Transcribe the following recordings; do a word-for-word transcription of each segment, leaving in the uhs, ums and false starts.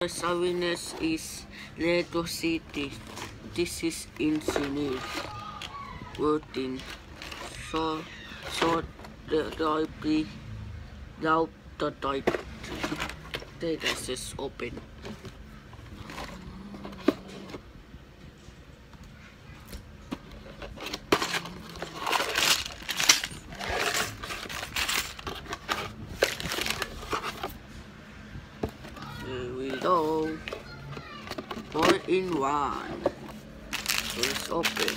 Savines is Leto City. This is infinite wording. So, so the library now the data is open. Here we go. All in one. So it's open.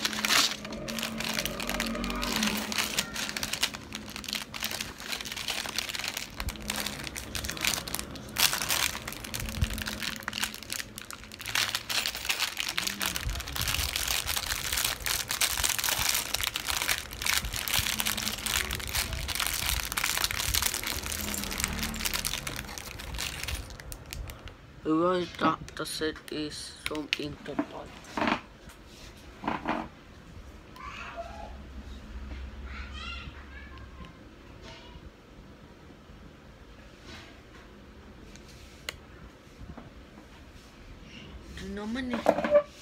The right data set is from Interpol. Ito naman eh.